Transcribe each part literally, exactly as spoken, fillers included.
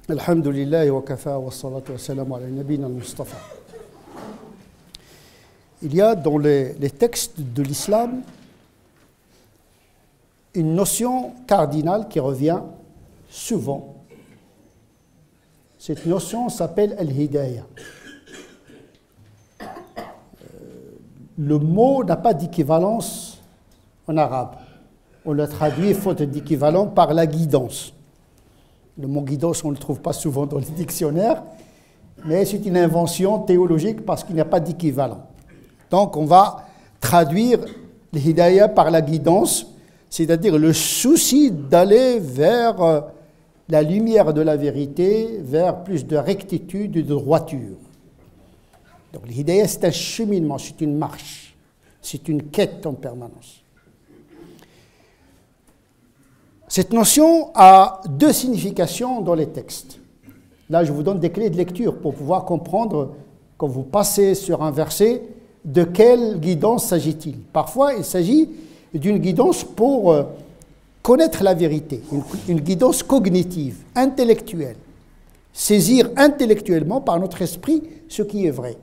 Alhamdulillah wa kafa wa salatu wa salam ala nabina al-Mustafa. Il y a dans les, les textes de l'islam une notion cardinale qui revient souvent. Cette notion s'appelle al-hidayah. Le mot n'a pas d'équivalence en arabe. On le traduit, faute d'équivalent, par la guidance. Le mot guidance, on ne le trouve pas souvent dans les dictionnaires, mais c'est une invention théologique parce qu'il n'y a pas d'équivalent. Donc on va traduire l'hidayah par la guidance, c'est-à-dire le souci d'aller vers la lumière de la vérité, vers plus de rectitude et de droiture. Donc l'hidayah, c'est un cheminement, c'est une marche, c'est une quête en permanence. Cette notion a deux significations dans les textes. Là, je vous donne des clés de lecture pour pouvoir comprendre, quand vous passez sur un verset, de quelle guidance s'agit-il. Parfois, il s'agit d'une guidance pour connaître la vérité, une, une guidance cognitive, intellectuelle. Saisir intellectuellement par notre esprit ce qui est vrai.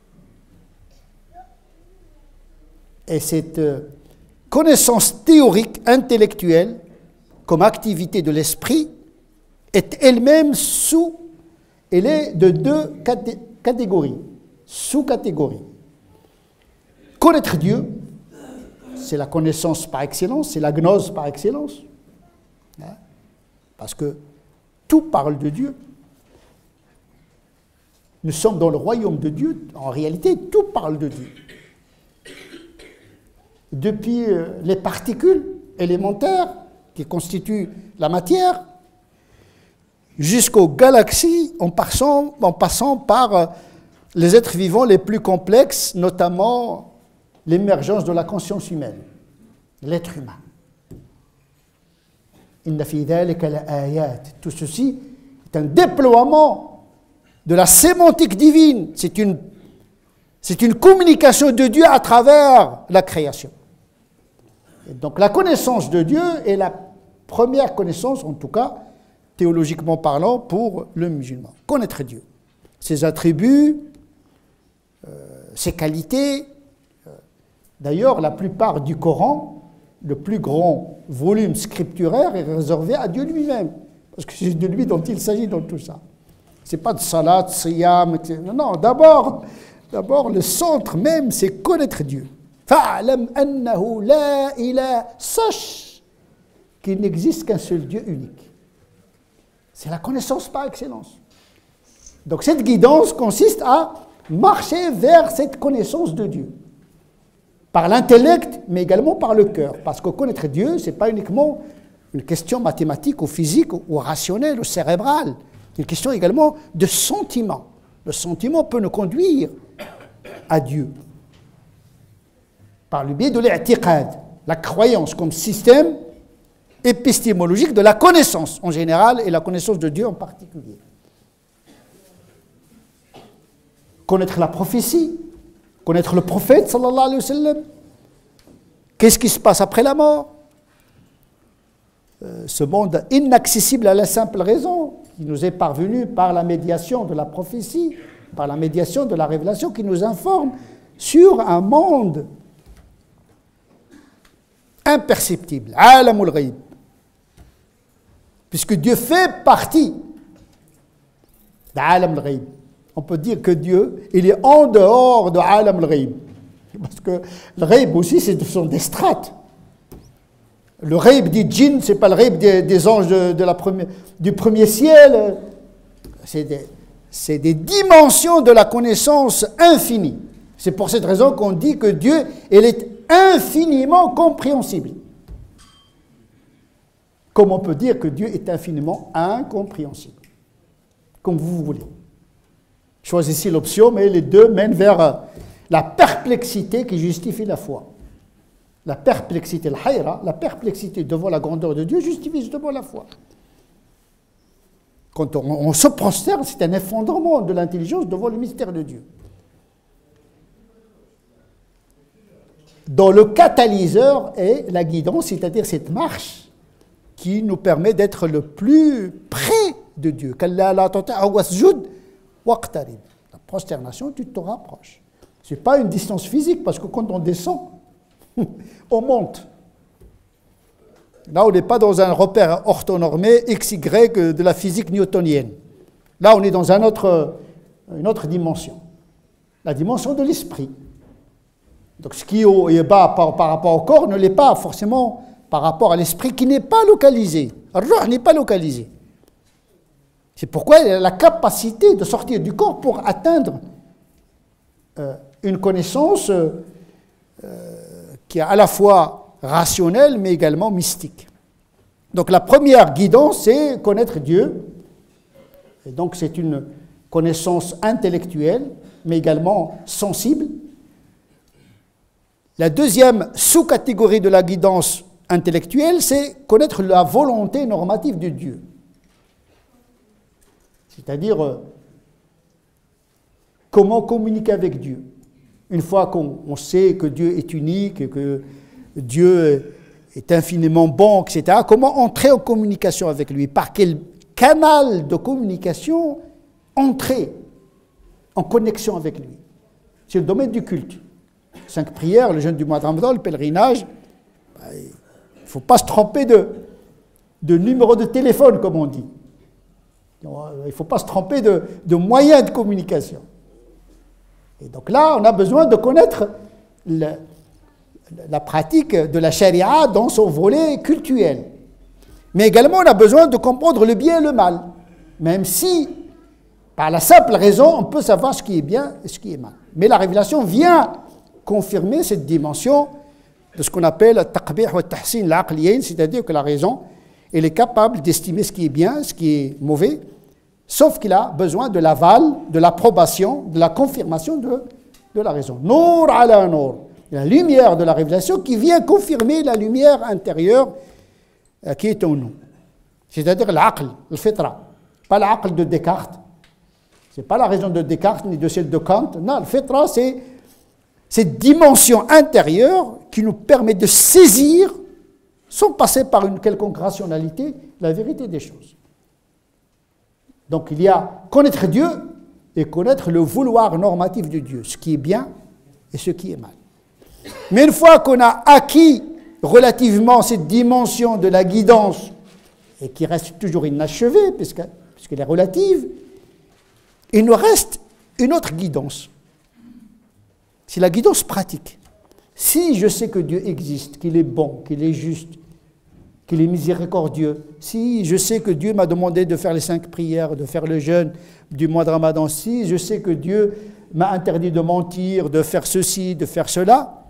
Et cette connaissance théorique, intellectuelle, comme activité de l'esprit, est elle-même sous, elle est de deux catégories, sous-catégories. Connaître Dieu, c'est la connaissance par excellence, c'est la gnose par excellence, hein, parce que tout parle de Dieu. Nous sommes dans le royaume de Dieu, en réalité, tout parle de Dieu. Depuis les particules élémentaires qui constituent la matière, jusqu'aux galaxies, en passant, en passant par les êtres vivants les plus complexes, notamment l'émergence de la conscience humaine, l'être humain. Inna fi dhalika la ayat. Tout ceci est un déploiement de la sémantique divine. C'est une, c'est une communication de Dieu à travers la création. Et donc la connaissance de Dieu est la première connaissance, en tout cas théologiquement parlant, pour le musulman. Connaître Dieu, ses attributs, euh, ses qualités. D'ailleurs, la plupart du Coran, le plus grand volume scripturaire est réservé à Dieu lui-même, parce que c'est de lui dont il s'agit dans tout ça. Ce n'est pas de salat, siyam, et cetera. Non, d'abord, d'abord, le centre même, c'est connaître Dieu. Fa'lam annahu la ilaha, sache qu'il n'existe qu'un seul Dieu unique. C'est la connaissance par excellence. Donc cette guidance consiste à marcher vers cette connaissance de Dieu. Par l'intellect, mais également par le cœur. Parce que connaître Dieu, ce n'est pas uniquement une question mathématique ou physique ou rationnelle ou cérébrale. C'est une question également de sentiment. Le sentiment peut nous conduire à Dieu. Par le biais de l'i'tiqad, la croyance comme système épistémologique de la connaissance en général et la connaissance de Dieu en particulier. Connaître la prophétie, connaître le prophète, sallallahu alayhi wa sallam. Qu'est-ce qui se passe après la mort? euh, Ce monde inaccessible à la simple raison qui nous est parvenu par la médiation de la prophétie, par la médiation de la révélation qui nous informe sur un monde imperceptible, alamul ghaib, puisque Dieu fait partie d'Alam al-Ghaib. On peut dire que Dieu, il est en dehors de Alam al-Ghaib. Parce que le Ghaib aussi, ce sont des strates. Le Ghaib des djinns, ce n'est pas le Ghaib des, des anges de, de la première, du premier ciel. C'est des, c'est des dimensions de la connaissance infinie. C'est pour cette raison qu'on dit que Dieu, il est infiniment compréhensible. Comme on peut dire que Dieu est infiniment incompréhensible. Comme vous voulez. Choisissez l'option, mais les deux mènent vers la perplexité qui justifie la foi. La perplexité, le hayra, la perplexité devant la grandeur de Dieu justifie justement la foi. Quand on, on se prosterne, c'est un effondrement de l'intelligence devant le mystère de Dieu. Dans le catalyseur est la guidance, c'est-à-dire cette marche qui nous permet d'être le plus près de Dieu. La prosternation, tu te rapproches. Ce n'est pas une distance physique, parce que quand on descend, on monte. Là, on n'est pas dans un repère orthonormé X Y de la physique newtonienne. Là, on est dans un autre, une autre dimension. La dimension de l'esprit. Donc, ce qui est haut et bas par, par rapport au corps ne l'est pas forcément par rapport à l'esprit qui n'est pas localisé. Le ruh n'est pas localisé. C'est pourquoi il a la capacité de sortir du corps pour atteindre euh, une connaissance euh, qui est à la fois rationnelle mais également mystique. Donc la première guidance, c'est connaître Dieu. Et donc c'est une connaissance intellectuelle mais également sensible. La deuxième sous-catégorie de la guidance intellectuelle, c'est connaître la volonté normative de Dieu. C'est-à-dire euh, comment communiquer avec Dieu. Une fois qu'on on sait que Dieu est unique, et que Dieu est infiniment bon, et cetera, comment entrer en communication avec lui? Par quel canal de communication entrer en connexion avec lui? C'est le domaine du culte. Cinq prières, le jeûne du mois de Ramadan, le pèlerinage. Ben, il ne faut pas se tromper de, de numéro de téléphone, comme on dit. Il ne faut pas se tromper de, de moyens de communication. Et donc là, on a besoin de connaître le, la pratique de la charia dans son volet cultuel. Mais également, on a besoin de comprendre le bien et le mal. Même si, par la simple raison, on peut savoir ce qui est bien et ce qui est mal. Mais la révélation vient confirmer cette dimension de ce qu'on appelle taqbih wa tahsin al-aqliyin, c'est-à-dire que la raison, elle est capable d'estimer ce qui est bien, ce qui est mauvais, sauf qu'il a besoin de l'aval, de l'approbation, de la confirmation de, de la raison. Nour ala nour, la lumière de la révélation qui vient confirmer la lumière intérieure euh, qui est en nous. C'est-à-dire l'aql, le fitra, pas l'aql de Descartes. Ce n'est pas la raison de Descartes ni de celle de Kant. Non, le fitra, c'est cette dimension intérieure qui nous permet de saisir, sans passer par une quelconque rationalité, la vérité des choses. Donc il y a connaître Dieu et connaître le vouloir normatif de Dieu, ce qui est bien et ce qui est mal. Mais une fois qu'on a acquis relativement cette dimension de la guidance, et qui reste toujours inachevée, puisque, puisqu'elle est relative, il nous reste une autre guidance. C'est la guidance pratique. Si je sais que Dieu existe, qu'il est bon, qu'il est juste, qu'il est miséricordieux, si je sais que Dieu m'a demandé de faire les cinq prières, de faire le jeûne du mois de Ramadan, si je sais que Dieu m'a interdit de mentir, de faire ceci, de faire cela,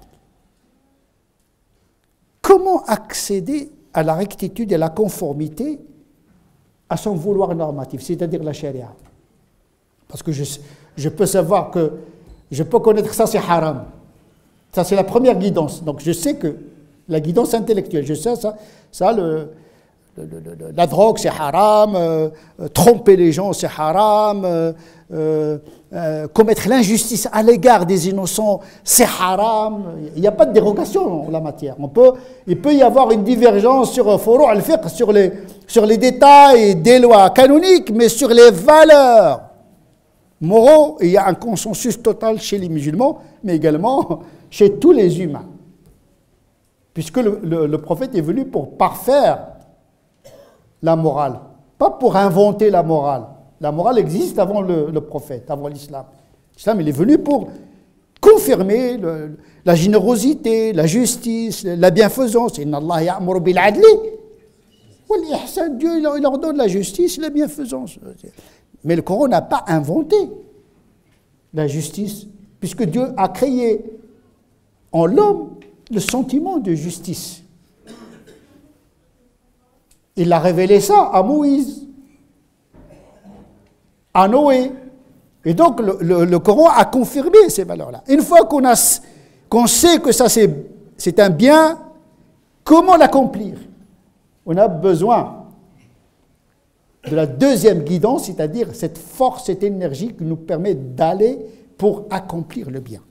comment accéder à la rectitude et à la conformité à son vouloir normatif, c'est-à-dire la charia? Parce que je, je peux savoir que je peux connaître ça, c'est haram. Ça, c'est la première guidance. Donc, je sais que la guidance intellectuelle, je sais ça, ça le, le, le, la drogue, c'est haram, euh, tromper les gens, c'est haram, euh, euh, commettre l'injustice à l'égard des innocents, c'est haram. Il n'y a pas de dérogation en la matière. On peut, il peut y avoir une divergence sur furu' al-fiqh, sur les, sur les détails des lois canoniques, mais sur les valeurs moraux, il y a un consensus total chez les musulmans, mais également chez tous les humains. Puisque le, le, le prophète est venu pour parfaire la morale, pas pour inventer la morale. La morale existe avant le, le prophète, avant l'islam. L'islam, il est venu pour confirmer le, la générosité, la justice, la bienfaisance. Inna Allah ya'muru bil adli wal ihsan. Dieu, il ordonne la justice et la bienfaisance. Mais le Coran n'a pas inventé la justice, puisque Dieu a créé en l'homme le sentiment de justice. Il a révélé ça à Moïse, à Noé. Et donc le, le, le Coran a confirmé ces valeurs-là. Une fois qu'on a, qu'on sait que ça c'est, c'est un bien, comment l'accomplir? On a besoin de la deuxième guidance, c'est-à-dire cette force, cette énergie qui nous permet d'aller pour accomplir le bien.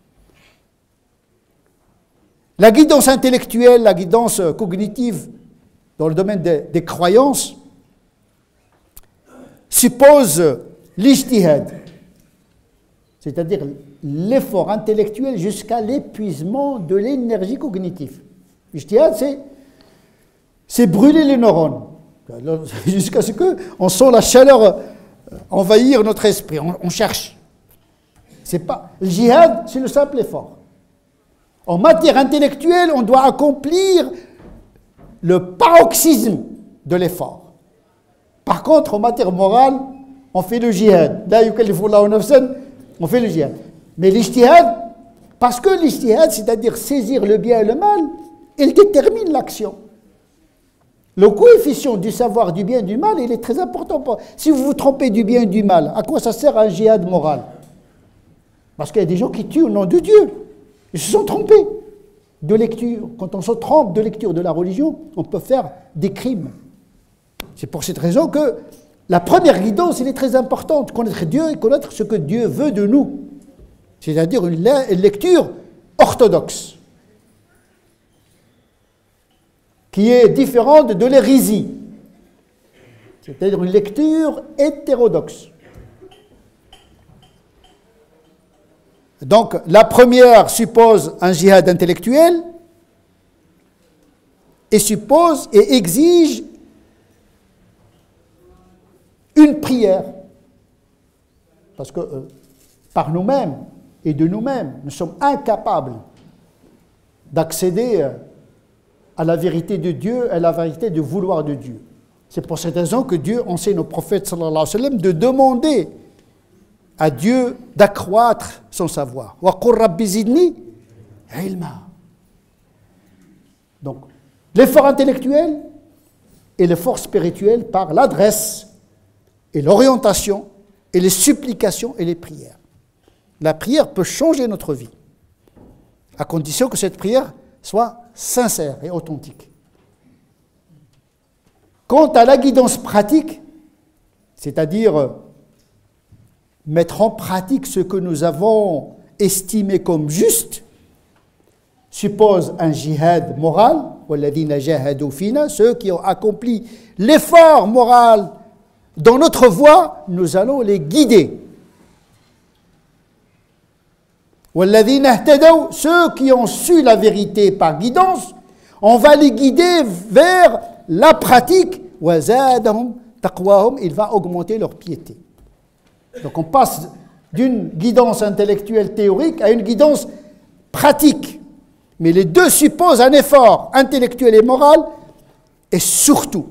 La guidance intellectuelle, la guidance cognitive dans le domaine des, des croyances, suppose l'ijtihad, c'est-à-dire l'effort intellectuel jusqu'à l'épuisement de l'énergie cognitive. L'ijtihad, c'est, c'est brûler les neurones, jusqu'à ce qu'on sent la chaleur envahir notre esprit, on, on cherche. C'est pas, le jihad, c'est le simple effort. En matière intellectuelle, on doit accomplir le paroxysme de l'effort. Par contre, en matière morale, on fait le jihad. Là, on fait le jihad. Mais l'ijtihad, parce que l'ijtihad, c'est-à-dire saisir le bien et le mal, il détermine l'action. Le coefficient du savoir du bien et du mal, il est très important. Si vous vous trompez du bien et du mal, à quoi ça sert un jihad moral? Parce qu'il y a des gens qui tuent au nom de Dieu. Ils se sont trompés de lecture. Quand on se trompe de lecture de la religion, on peut faire des crimes. C'est pour cette raison que la première guidance, elle est très importante. Connaître Dieu et connaître ce que Dieu veut de nous. C'est-à-dire une lecture orthodoxe, qui est différente de l'hérésie, c'est-à-dire une lecture hétérodoxe. Donc, la première suppose un jihad intellectuel et suppose et exige une prière. Parce que euh, par nous-mêmes et de nous-mêmes, nous sommes incapables d'accéder à la vérité de Dieu, à la vérité du vouloir de Dieu. C'est pour cette raison que Dieu enseigne au prophète sallallahu alayhi wa sallam de demander à Dieu d'accroître son savoir. Wa qur rabbi zidni ilma. Donc, l'effort intellectuel et l'effort spirituel par l'adresse et l'orientation et les supplications et les prières. La prière peut changer notre vie, à condition que cette prière soit sincère et authentique. Quant à la guidance pratique, c'est-à-dire mettre en pratique ce que nous avons estimé comme juste, suppose un jihad moral, walladhina jahadu fina, ceux qui ont accompli l'effort moral dans notre voie, nous allons les guider. Walladhina ihtadaw, ceux qui ont su la vérité par guidance, on va les guider vers la pratique. Wa zadahum taqwahum, il va augmenter leur piété. Donc on passe d'une guidance intellectuelle théorique à une guidance pratique. Mais les deux supposent un effort intellectuel et moral et surtout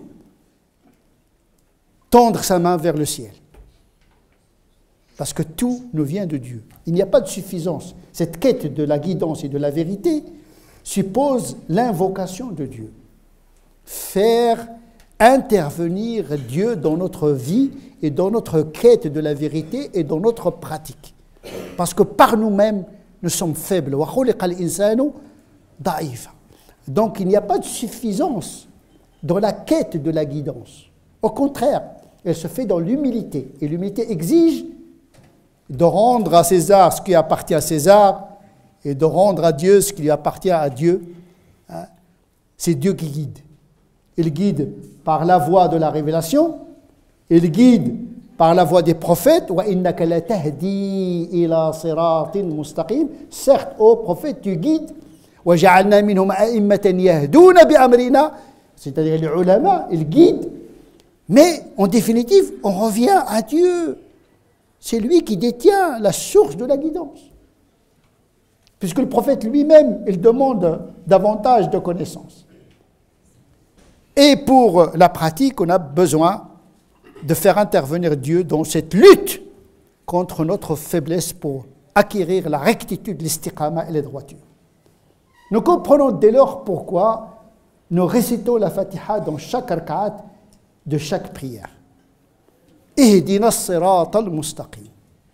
tendre sa main vers le ciel. Parce que tout nous vient de Dieu. Il n'y a pas de suffisance. Cette quête de la guidance et de la vérité suppose l'invocation de Dieu. Faire intervenir Dieu dans notre vie et dans notre quête de la vérité et dans notre pratique. Parce que par nous-mêmes, nous sommes faibles. Donc il n'y a pas de suffisance dans la quête de la guidance. Au contraire, elle se fait dans l'humilité. Et l'humilité exige de rendre à César ce qui appartient à César et de rendre à Dieu ce qui lui appartient à Dieu. Hein? C'est Dieu qui guide. Il guide par la voie de la révélation, il guide par la voie des prophètes. Wa innaka la tahdi ila siratin mustaqim. Certes, ô prophète, tu guides. Wa ja'alna minhum a'immatan yahduna bi amrina. C'est-à-dire les ulama, ils guident. Mais en définitive, on revient à Dieu. C'est lui qui détient la source de la guidance. Puisque le prophète lui-même, il demande davantage de connaissances. Et pour la pratique, on a besoin de faire intervenir Dieu dans cette lutte contre notre faiblesse pour acquérir la rectitude, l'istiqama et les droitures. Nous comprenons dès lors pourquoi nous récitons la Fatiha dans chaque rak'at de chaque prière. Ihdina as-sirata al-mustaqim.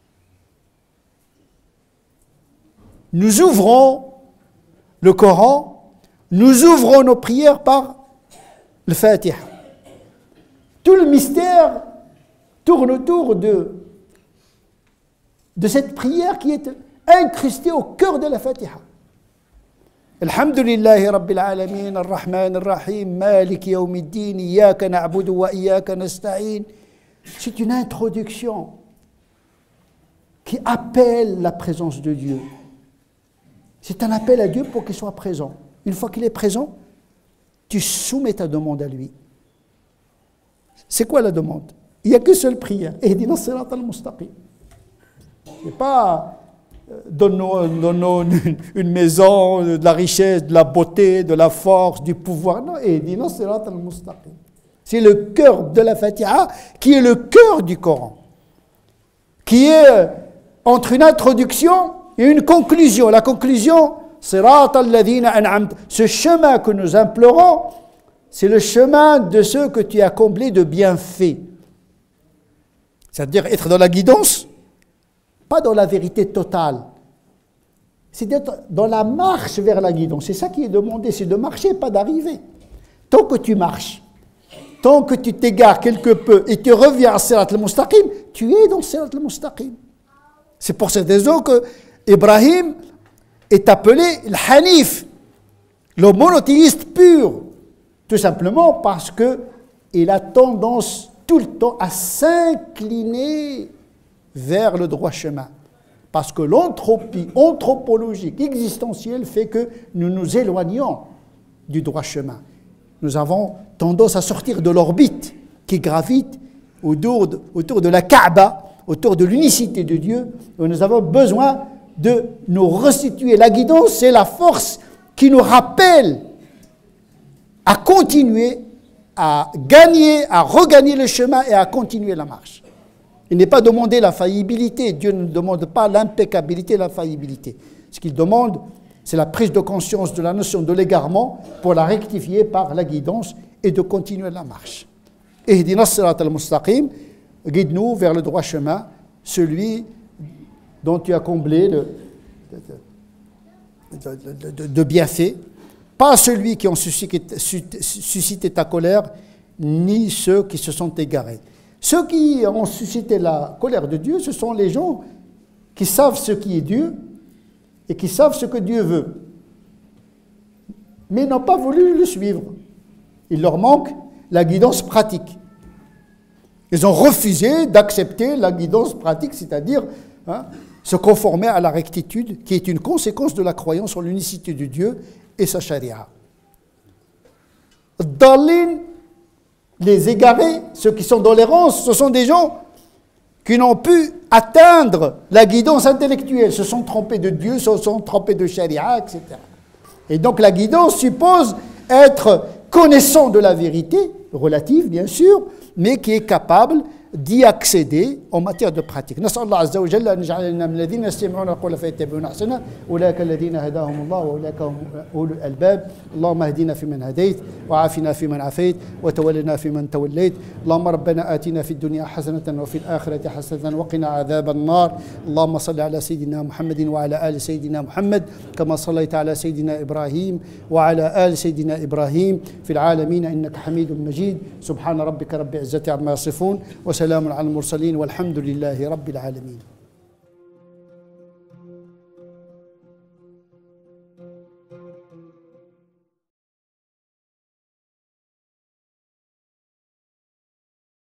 Nous ouvrons le Coran, nous ouvrons nos prières par le Fatiha. Tout le mystère tourne autour de, de cette prière qui est incrustée au cœur de la Fatiha. Alhamdulillahi Rabbil Alamin, Ar-Rahman Ar-Rahim, Malik Yawmiddin, Iyaka na'budu wa Iyaka nasta'in, C'est une introduction qui appelle la présence de Dieu. C'est un appel à Dieu pour qu'il soit présent. Une fois qu'il est présent, tu soumets ta demande à lui. C'est quoi la demande? Il n'y a qu'une seule prière. Ihdina as-sirata al-mustaqim. C'est pas donne-nous, donne-nous une maison, de la richesse, de la beauté, de la force, du pouvoir. Non, Ihdina as-sirata al-mustaqim. C'est le cœur de la Fatiha qui est le cœur du Coran, qui est entre une introduction et une conclusion. La conclusion, Sirata alladhina an'amta. Ce chemin que nous implorons, c'est le chemin de ceux que tu as comblés de bienfaits. C'est-à-dire être dans la guidance, pas dans la vérité totale. C'est d'être dans la marche vers la guidance. C'est ça qui est demandé, c'est de marcher, pas d'arriver. Tant que tu marches, tant que tu t'égares quelque peu et tu reviens à Sirat al-Mustaqim, tu es dans Sirat al-Mustaqim. C'est pour cette raison que Ibrahim est appelé le Hanif, le monothéiste pur, tout simplement parce qu'il a tendance tout le temps à s'incliner vers le droit chemin. Parce que l'entropie anthropologique, existentielle, fait que nous nous éloignons du droit chemin. Nous avons tendance à sortir de l'orbite qui gravite autour de, autour de la Kaaba, autour de l'unicité de Dieu, où nous avons besoin de nous restituer. La guidance, c'est la force qui nous rappelle à continuer, à gagner, à regagner le chemin et à continuer la marche. Il n'est pas demandé la faillibilité. Dieu ne demande pas l'impeccabilité, la faillibilité. Ce qu'il demande, c'est la prise de conscience de la notion de l'égarement pour la rectifier par la guidance et de continuer la marche. Ihdina as-sirata al-mustaqim, guide-nous vers le droit chemin, celui dont tu as comblé le, de, de, de, de bienfaits, pas celui qui ont suscité, suscité ta colère, ni ceux qui se sont égarés. Ceux qui ont suscité la colère de Dieu, ce sont les gens qui savent ce qui est Dieu et qui savent ce que Dieu veut, mais n'ont pas voulu le suivre. Il leur manque la guidance pratique. Ils ont refusé d'accepter la guidance pratique, c'est-à-dire hein, se conformer à la rectitude, qui est une conséquence de la croyance en l'unicité de Dieu et sa charia. Dalin, les égarés, ceux qui sont dans l'errance, ce sont des gens qui n'ont pu atteindre la guidance intellectuelle, se sont trompés de Dieu, se sont trompés de charia, et cetera. Et donc la guidance suppose être connaissant de la vérité, relative bien sûr, mais qui est capable d'y accéder en matière de pratique. نسأل الله عز وجل أن يجعلنا من الذين يستمعون القول فيتبعون أحسنه أولئك الذين هداهم الله وأولئك هم أولو الألباب اللهم اهدنا فيمن هديت وعافنا فيمن عافيت وتولنا فيمن توليت اللهم ربنا آتنا في الدنيا حسنة وفي الآخرة حسنة وقنا عذاب النار اللهم صل على سيدنا محمد وعلى آل سيدنا محمد كما صليت على سيدنا إبراهيم وعلى آل سيدنا إبراهيم في العالمين إنك حميد مجيد سبحان ربك رب العزة عما يصفون وسلام على المرسلين والحمد لله رب العالمين.